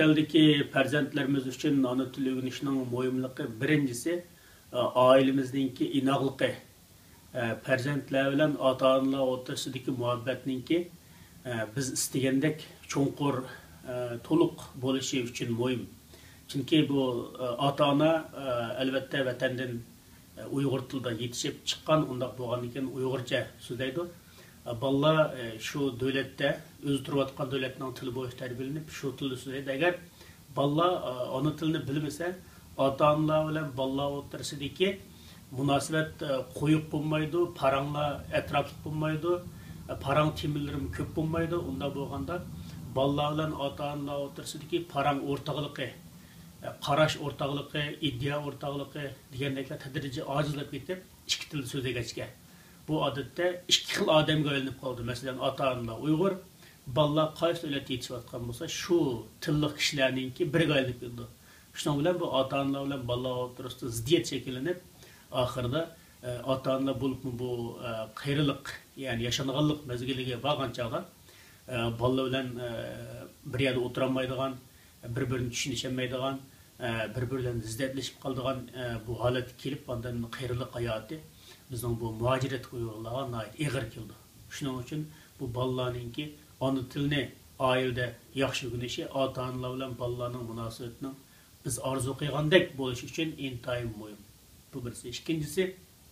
eldeki farzandlarimiz üçün ana til öğrenişinin muhimligi birinchisi ailemizdeki inaqlıqı, farzandlar bilan ota-onalar o'rtasidagi muhabbatninki biz istagendek cho'nqur, to'liq bo'lishi uchun muhim. Chunki bu ota-ona albatta vatandan Uyg'ur tilida yetishib chiqqan, undaq bo'lgandan keyin Uyg'urcha so'zlaydi. Balla şu davlatda o'zi turayotgan davlatning tili bo'yicha tarbiyalanib, shu tilda so'zlaydi. Agar balla ona tilini bilmasa, ota-onalar bilan balla o'rtasidagi munosabat qo'yib bo'lmaydi, paranglar atrofli bo'lmaydi, parang temirlari ko'p bo'lmaydi. Unda bo'lganda balla bilan ota-onalar o'rtasidagi parang o'rtoqligi, qarash o'rtoqligi, idea o'rtoqligi degandeklar tadrijiy ojizlab ketib, ikki tilda so'zlagachga bu odatda ikki xil odamga aylanib qoldi. Masalan, ota-onalar Uyg'ur, balla qaysi davlatda yetishayotgan bo'lsa, shu tilli kishilarningki birga aylanib keldi. Shuning bilan bu ota-onalar bilan balla o'rtasida ziddiyat shakllanib, oxirida ota-onalar bo'lib bu qayriliq, ya'ni yashanganlik mezgiliga borgan chog'da balla bilan bir yerda o'tirolmaydigan, bir-birini tushunishmaydigan, bir-birini ziddiyatlashib qoladigan bu holat kelib, ondan qayriliq hayoti bizning bu muaciret Uyg'urlarga ig'ir keldi. Shuning uchun bu bolalarningki ona tilini oilada yaxshi o'rganishi, ota-onalar bilan bolalarning munosabatining biz orzu qilgandek bo'lishi uchun intayin muhim. Bu birisi. Ikkinchisi,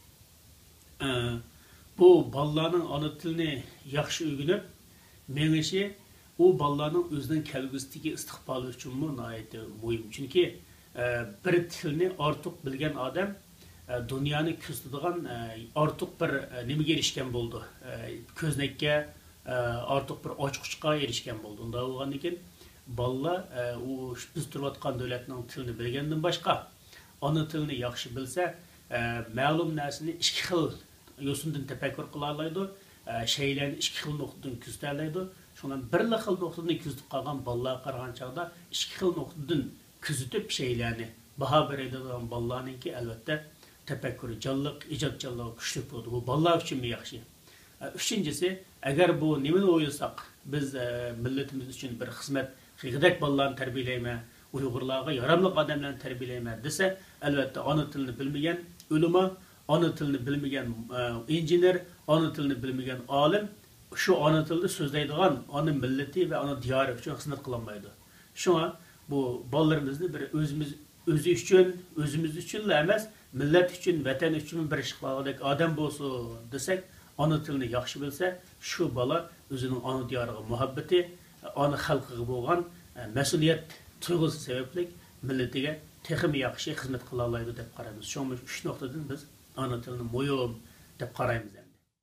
bu bolalarning ona tilini yaxshi o'rganib, menishi u bolalarning o'zining kelgusidagi istiqboli uchun muhim. Chunki bir tilni ortiq bilgan odam dünyani kuzatadigan ortiq bir nimaga erishgan bo'ldi. Ko'znakka, ortiq bir ochqichga erishgan bo'ldi. Unda bo'lgandan keyin bolalar u biz turayotgan davlatning tilini bilgandan boshqa ona tilini yaxshi bilsa, ma'lum narsani ikki xil yo'sindan tafakkur qila oladi, shaylarni ikki xil nuqtadan kuzata oladi. Shundan bir xil nuqtadan kuzatib qolgan bolalar qaragan chog'da ikki xil nuqtadan kuzatib shaylarni baho beradigan bolalarningki albatta tefekkürü, canlılık, icatçılığı güçlük oldu. Bu balalar için mi yaxşı? Üçüncüsü, eğer bu nemin oylasak, biz milletimiz için bir hizmet, hikmet balalarını terbiyeleyme, Uygurlarga yaramlık adamlarını terbiyeleyme dese, elbette ana tilini bilmeyen ulema, ana tilini bilmeyen injiner, ana tilini bilmeyen alim, şu ana tilde sözleydiğen ana milleti ve ana diyarı için hizmet kılamaydı. Şuna bu balalarımızı bir özümüz için emas, millet için, vatan için bir iş qiladigan odam bo'lsa desek, ona tilini yaxshi bilsa, shu bola o'zining ona diyoriga muhabbati, ona xalqiga bo'lgan mas'uliyat tuyg'usi sababli millatiga texmi yaxshi xizmat qila oladi deb qaraymiz. Shu uch nuqtadan biz ona tilini muhim deb qaraymiz.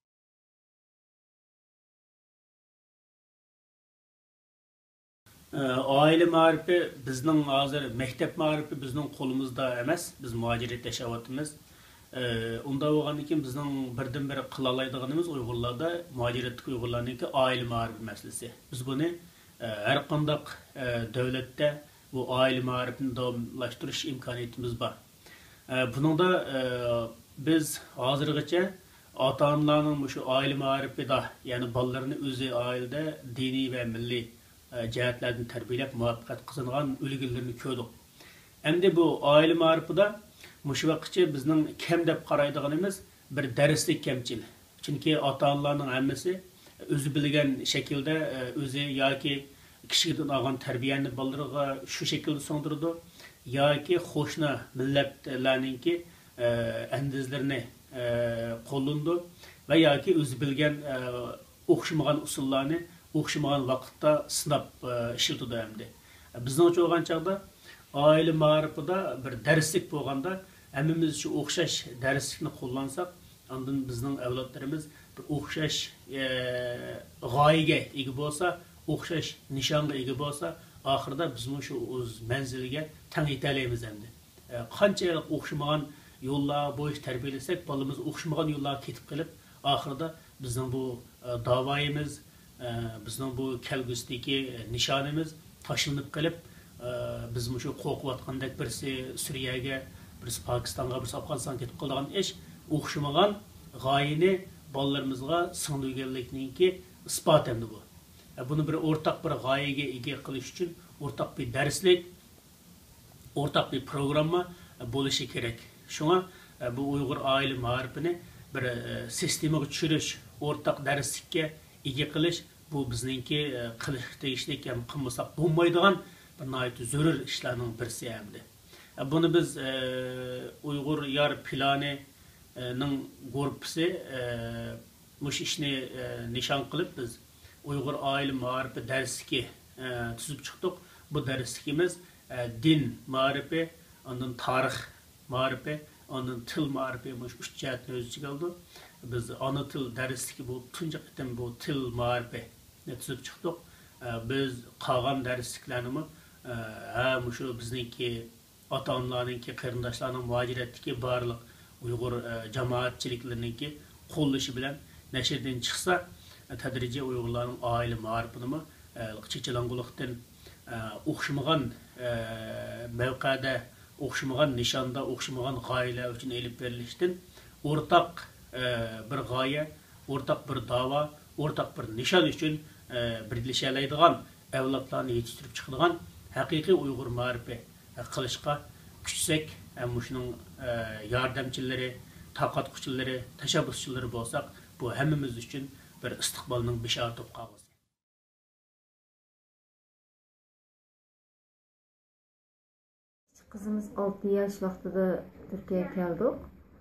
Aile ma'rifi bizning hozir maktab ma'rifi bizning qo'limizda emas, biz muaciret yashayapmiz. Unda bo'lgandan keyin bizning birdan-bir qila oladiganimiz Uyg'urlarda muaciretlik Uyg'urlarningki aile ma'rifi masalasi. Biz buni har qanday davlatda bu aile ma'rifini davomlashtirish imkoniyatimiz bor. Buningda biz hozirgacha ota-onalarning shu aile ma'rifida, ya'ni bolalarini o'zi oilada diniy va milliy cihetlerden terbiyelep muvaffaqiyat qozongan ulgurlarni ko'rdik. Endi bu oila ma'rifida mush vaqtcha bizning kam deb qaraydiganimiz bir darslik kamchil. Chunki ota-onalarning hammasi o'zi bilgan shaklda o'zi yoki kishidan olgan tarbiyani bolalarga shu shaklda so'ndirdi, yoki qo'shni millatlarningki andizlarini qo'llandi va yoki o'zi bilgan o'xshamagan usullarni o'xshamagan vaqtda sinab ishiltidi hamdi. Bizning cho'g'an chog'da oila ma'rifida bir darslik bo'lganda, hammamiz shu o'xshash darslikni qo'llansak, ondan bizning avlodlarimiz bir o'xshash g'oyaga ega bo'lsa, o'xshash nishonga ega bo'lsa, oxirida biz shu o'z manziliga tang yeta olamiz hamdi. Qanchalik o'xshamagan yo'llar bo'yicha tarbiyalasak, bolamiz o'xshamagan yo'llarga ketib qolib, oxirida bizning bu davoyimiz, bizning bu kelgusidagi nishonimiz tashlanib qolib, biz shu qo'rqayotgandek birisi Suriyaga, birisi Pokistonga, birisi Afg'onistonga ketib qolgan ish o'xshamagan g'oyani bolalarimizga singdirganlikninki isbot endi bu. Buni bir o'rtaq bir g'oyaga ega qilish uchun ortak bir derslik, ortak bir programma bo'lishi kerak. Shunga bu Uyg'ur oila ma'rifini bir sistemaga tushirish, o'rtaq darslikka ega qilish bu bizningki qilish tegishlik ham qilmasak bo'lmaydigan bir nihoyat zarur ishlarning birisi hamdi. Buni biz Uyg'ur yar planining guruhi mush ishni nishon qilib biz Uyg'ur oila ma'rifi darsligi tuzib chiqdik. Bu darsligimiz din ma'rifi, ondan tarix ma'rifi, ondan til ma'rifi mush uch jihatni o'z ichiga oldi. Biz ana til darsligi bu tunji qitim bu til ma'rifi tuzib chiqdik. Biz qolgan darsliklarni mushu bizningki ota-onalarninki, qarindoshlarning muajiratdagi barliq Uyg'ur jamoatchiliklarininki qo'llashi bilan nashrdan chiqsa, tadrijiy Uyg'urlarning oila ma'rifini chechilang'uliqdan o'xshamagan mavqada, o'xshamagan nishonda, o'xshamagan g'oyalar uchun elib berilishdan o'rtaq bir g'oya, o'rtaq bir da'vo, o'rtaq bir nishon uchun birlasha oladigan avlodlarni yetishtirib chiqadigan haqiqiy Uyg'ur ma'rifi qilishga kuchsak, shuning yordamchilari, taqatquchilari, tashabbuschilari bo'lsak, bu hammamiz uchun bir istiqbolning bishora to'pqog'i. Kızımız 6 yaş vaqtida Türkiye'ye keldik.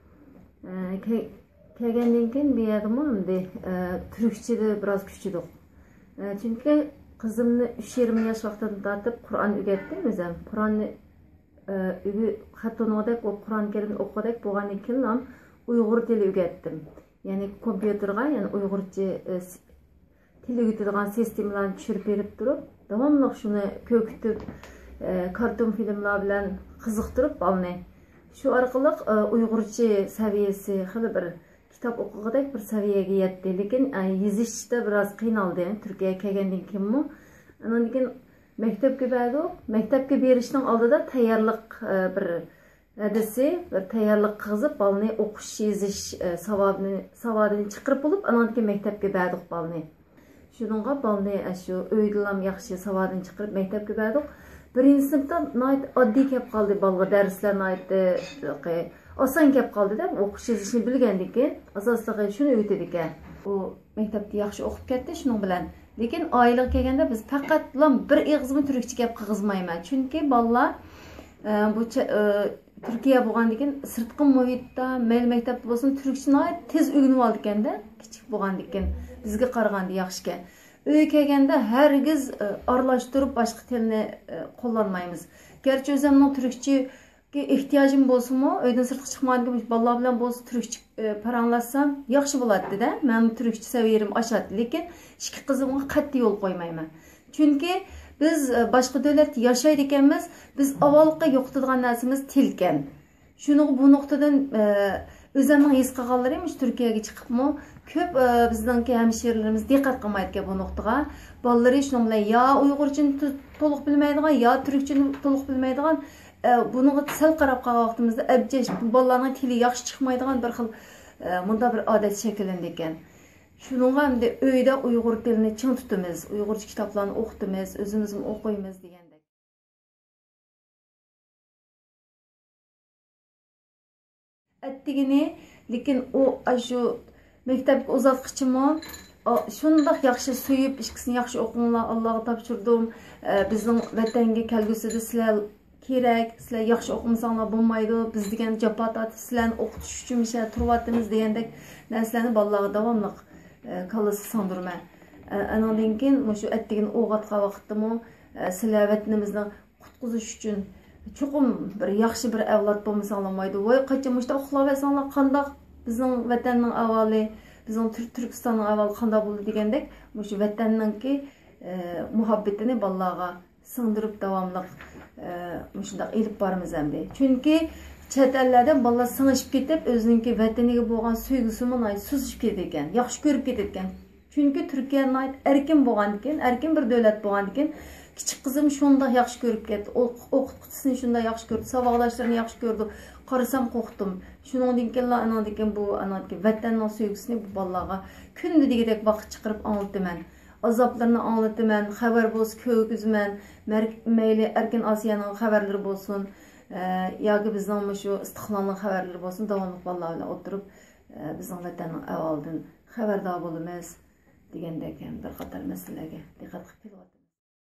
Kelgenden keyin bu yerda Türkçe'de biraz küçüldük. Çünkü kızımni 3-20 yaş vaqtidan tortib Qur'on o'rgatdim o'zim. Qur'onni xatonodek va Qur'on Karimni o'qidik bo'lgandan keyin ham Uyg'ur tili o'rgatdim. Ya'ni kompyuterga, ya'ni Uyg'urcha til o'rgatadigan sistemalarni tushirib berib turib, davomli shuni ko'kitib, karton filmlar bilan qiziqtirib olni. Shu orqali Uyg'urcha saviyasi xili bir kitap o'qigandek bir saviyaga yetdi. Lekin yozishda biroz qiynaldi. Turkiyaga kelgandan keyin Ondan keyin maktabga bordik. Maktabga berishning oldida tayyorlik bir adasi, bir tayyorlik qilib, balni o'qish, yozish savodini chiqarib olib, ondan keyin maktabga bordik balni. Shuningga balni shu uydilam yaxshi savodini chiqarib maktabga bordik. Birinchi sinfda oddiy kelib qoldi balga darslarni aytdi. Oson kelib qoldi deb o'qish yozishni bilgandan keyin asosliga shuni o'tadi ekan. U maktabda yaxshi o'qib ketdi shuning bilan. Lekin oilaga kelganda biz faqat bir ig'izmi turkcha gap qilg'izmayman. Chunki bolalar bu Turkiya bo'lgandan keyin sirtqi muhitda, maktabda bo'lsin turkchani tez o'rganib oldi ekanda, kichik bo'lgandan keyin bizga qaraganda yaxshi ekan. Uyga kelganda hargiz aralashtirib boshqa tilni qo'llanmaymiz. Garchi o'zimning turkchaga ehtiyojim bo'lsa-mu, uydan sirtqa chiqmagan bolalar bilan bo'lsa turkcha paranglashsam yaxshi bo'ladi-da. Men turkcha saviyarim oshadi, lekin ikki qizimga qat'iy yo'l qo'ymayman. Chunki biz boshqa davlatda yashaydi ekanmiz, biz avvalqa yo'qotadigan narsamiz til ekan. Shuni bu nuqtadan o'zimning his qilganlarim Turkiyaga chiqibmi, ko'p bizningki hamshiralarimiz diqqat qilmaydi bu nuqtaga. Bolalari shuning bilan yo Uyg'urchani to'liq bilmaydigan, yo turkchani to'liq bilmaydigan, buniga sal qarab qolgan vaqtimizda abjash bolalarning tili yaxshi chiqmaydigan bir xil bunda bir odat shakllandi ekan. Shuningga ham uyda Uyg'ur tilini ching tutamiz, Uyg'urcha kitoblarni o'qitamiz, o'zimiz ham o'qiymiz degandek. Attigini, lekin u shu maktabga uzatqichimi shundoq yaxshi suyib, ikkisini yaxshi o'qinglar, Allohga topshirdim. Bizning vatanga kelgusida sizlar kerak, sizlar yaxshi o'qimasanglar bo'lmaydi. Biz degan jafo tortib sizlarni o'qitish uchun turyapmiz degandek narsalarni bolalarga davomli kallasi sandırman. Andan keyin shu attigini o'g'atgan vaqtdami sizlar vatanimizni qutqizish uchun cho'qim bir yaxshi bir avlod bo'lmasanglar bo'lmaydi. Voy qachon mushta uxlab olsanglar qandoq bizning vatanning avvali, bizning Turkistonning avvali qandoq bo'ldi degandek, shu vatanninki muhabbatini bolalarga singdirib davomli shunday elib boramiz endi. Chunki chet ellardan bolalar singishib ketib, o'zining vataniga bo'lgan sevgisini suzishib ketdi ekan, yaxshi ko'rib ketdi ekan. Chunki Turkiyaning erkin bo'lgandan keyin, erkin bir davlat bo'lgandan keyin kichik qizim shunday yaxshi ko'rib ketdi. O'qituvchisini shunday yaxshi ko'rdi, saboqdoshlarini yaxshi ko'rdi. Qarasam qo'rqdim. Shuningdan keyin bu vatanning sevgisini bu bolalarga kunda degidek vaqt chiqarib anglataman. azaplarını anlatıman, xabar bolsa köygüzman, meyli Erkin Asiyanın xabarları bolsun, yoki bizning shu istiqlolning xabarlari bolsun, davomli vallar bilan o'tirib bizning vatanning ahvolidan xabardor bo'lamiz degandek ham bir qator masalalarga diqqat qilib kelyapmiz.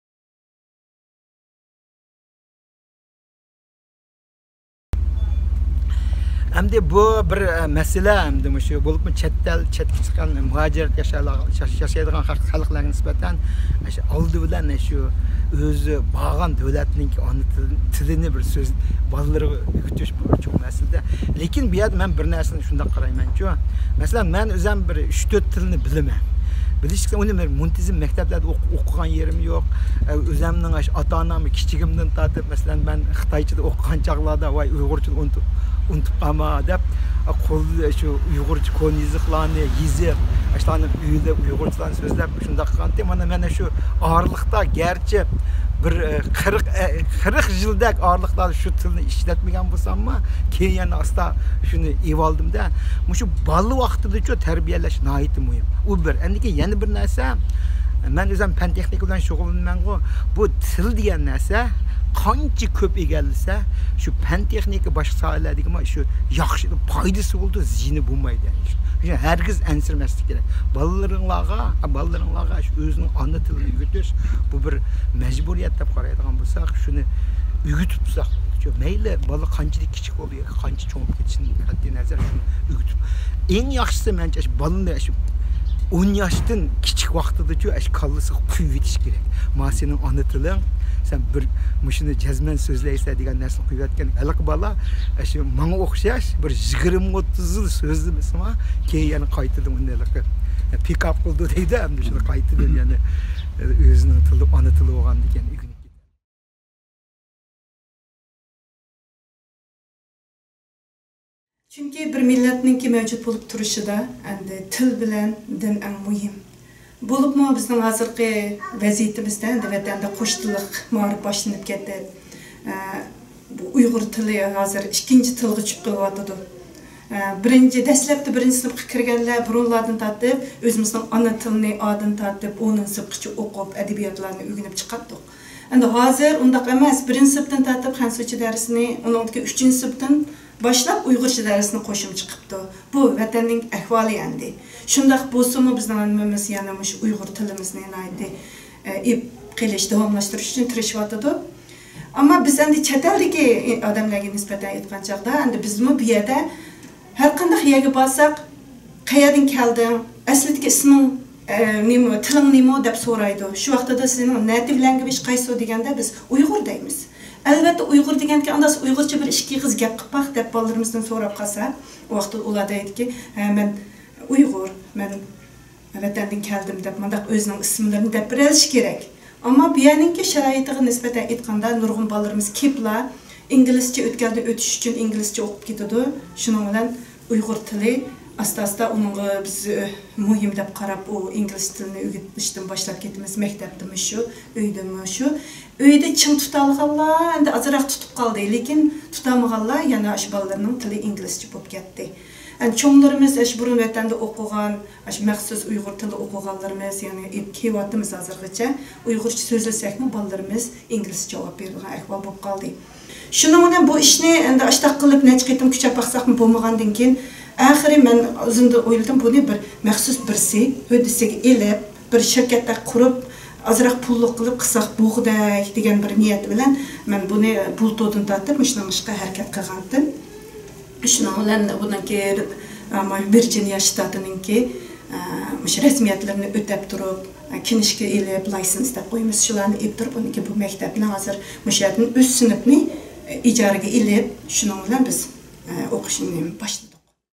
Hamda bu bir masala hamda shu bo'libmi chetga chiqqan muhojir yashaydigan xalqlarga nisbatan shu oldi bilan shu o'zi bo'lgan davlatning ona tilini bir so'z bolalarga o'rgatish çok masala. Lekin bu yerda men bir narsani shunday qarayman-ku. Masalan, men o'zim bir 3-4 tilni bilaman. Bilishki uni men muntazam maktablarda o'qigan yerim yo'q. O'zimning ota-onamni kichigimdan tortib, masalan, men Xitoychada o'qigan chaqlarda voy Uyg'urcha unutib qolma deb qo'l shu Uyg'urcha qo'l yoziqlarni yezib, ashlarni uyda Uyg'urchalarni so'zlab shunday qilganda mana shu orliqda garchi bir 40 yildak orliqlar shu tilni ishlatmagan bo'lsammi, keyin yana asta shuni evaldimda. Shu bola vaqtida tarbiyalash nihoyat muhim. U bir. Endi yana bir narsa, men o'zim fan texnika bilan shug'ullanmanku. Bu til degan narsa qancha ko'p egallasa, shu fan texnika boshqa sohalardagi shu yaxshi foydasi bo'ldi, ziyni bo'lmaydi. Herkes ensirmeslik gerek. Balalarınlarga şu özünün ana tilini öğütüş, bu bir mecburiyet dep qaraydigan bolsak, şunu öğütüp tutsak. Meyli bala qanchalik kichik oluyor, qancha cho'ngib ketishini qat'iy nazar shuni öğütüp. Eng yaxshisi mencha balani 10 yoshdan kichik vaqtida kallasi quyib yetish kerak. Ma sening ana tiling, sen bir mushuni jazman so'zlaysan degan narsani quyib yotgan iliq bola shu menga o'xshash bir 20-30 yil so'zlamasam, keyin yana qaytadan undaylik pick up qildi deydi, endi shuni qaytadan yana o'zining tili, ana tili bo'lgan ekan. Çünkü bir milletninki mevcut bulup turuşida endi til bilen din eng muhim. Bulupmu bizning hozirgi vaziyatimizda endi vatanda qo'shtilik ma'rif boshlanib ketdi. Bu Uyg'ur tili hozir ikkinchi tilga chiqib qolyapti. Dastlabda birinchi sinfga kirganlar burunlardan tortib o'zimizning ona tilini odin tortib, onun sinfgacha o'qib, adabiyotlarni o'rganib chiqatdik. Endi hozir undaq emas, birinchi sinfdan tortib Xansocha darsini, uningki 3-sinfdan başlap Uyg'urcha darsini qo'shib chiqibdi. Bu vatanning ahvoli endi. Shundaq bo'lsa-mu bizning an'anamiz yana shu Uyg'ur tilimizni ib qilish, davomlashtirish uchun tirishyapti. Ammo biz endi chet eldagi odamlarga nisbatan aytgan chaqda, endi bizmi bu yerda har qanday yerga borsak, qayerdan kelding, aslidagi isming nima, tiling nima deb so'raydi. Shu vaqtda sizning native language qaysi deganda biz Uyg'ur deymiz. Elbette Uyg'ur deganki, andas Uyg'urcha bir ikki qiz gap qilib baq deb bolalarimizdan so'rab qolsa, o vaqtda ular deydi-ki, men Uyg'ur, men vatandan keldim deb, mendaq o'zining ismlarini deb berish kerak. Ammo bu yerninki sharoitiga nisbatan aytganda, nurg'un bolalarimiz keplar inglizcha o'tgandan o'tish uchun inglizcha o'qib ketadi. Shuning bilan Uyg'ur tili asta-asta uningga biz muhim deb qarab, o ingliz tilini o'rgatishdan boshlab ketamiz. Maktabdami shu, uydami shu. Uyda ching tutalganlar endi azroq tutib qoldi, lekin tutamaganlar yana shu bolalarning tili inglizcha bo'lib ketdi. Endi cho'nglarimiz burun vatanda o'qigan, maxsus Uyg'ur tili o'qiganlarimiz, ya'ni kelyapmiz hozirgacha Uyg'urcha so'zlasakmi, bolalarimiz inglizcha javob beradigan ahvol bo'lib qoldi. Shuning bilan bu ishni endi ashtaq qilib necha qitim kuchab baqsaqmi bo'lmagandan keyin oxiri men o'zimda o'yladim, buni bir maxsus birsi hodisiga elib, bir shirkatda qurib azroq pullik qilib qilsak bo'g'day degan bir niyat bilan men buni bultodan tortib shuning ishga harakat qilgandim. Shuning bilan buniki Virginia shtatininki rasmiyatlarini o'tab turib, kinishga elib, lisens deb qo'yamiz, shularni olib turib, buniki bu maktabni hozir mushatni o'z sinfni ijaraga elib, shuning bilan biz o'qishni boshladik.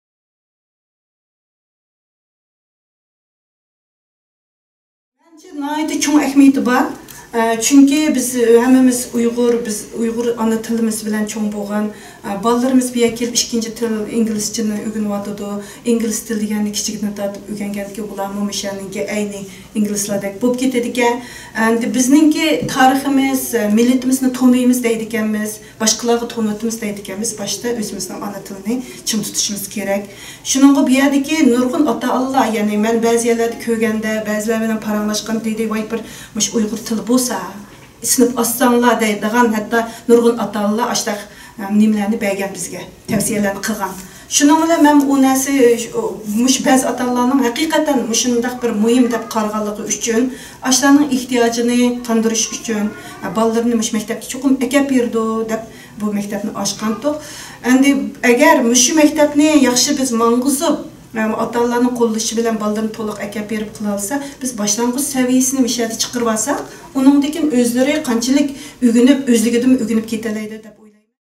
Nayda çoğun ehmiyeti var. Çünkü biz hemimiz Uygur ana tilimiz bilen çoğun boğan Ballarımız bir kelip ikinci til İngilizceni öğrenip atıdı. İngiliz til degeni kichigini tatip öğrengenki bulanmamışanınki aynı İngilizlardek bulup ketediken. Endi bizninki tariximiz, milletimizni tanıyımız deydikenmiz, başkalarga tanıtımız deydikenmiz. Başta özümüzün ana tilini çim tutuşumuz gerek. Şununla bir yerdeki nurgun ata Allah, yani men bazı yerlerde köygende, bazılar bilen paranlaşkan deydi, vay bir muş Uygur tili bolsa, sınıf assanlar deydigan, hatta nurgun ata Allah aştaq nimelerini bergen bizge, tavsiyelerini qilgan. Şunun bilan men o narsa muş ba'zi atalarning haqiqatan mushundaq bir muhim deb qarag'anligi uchun, ashlarning ehtiyojini qandirish uchun bolalarni mush maktabga cho'qim akab berdi deb bu maktabni ochgandik. Endi agar mush maktabni yaxshi biz mang'izib, atalarning qo'llashi bilan bolalarni to'liq akab berib qila olsa, biz boshlang'ich saviyasini mishada chiqarib olsak, uningdan o'zlari qanchalik o'rganib, o'zligidan o'rganib ketalaydi deb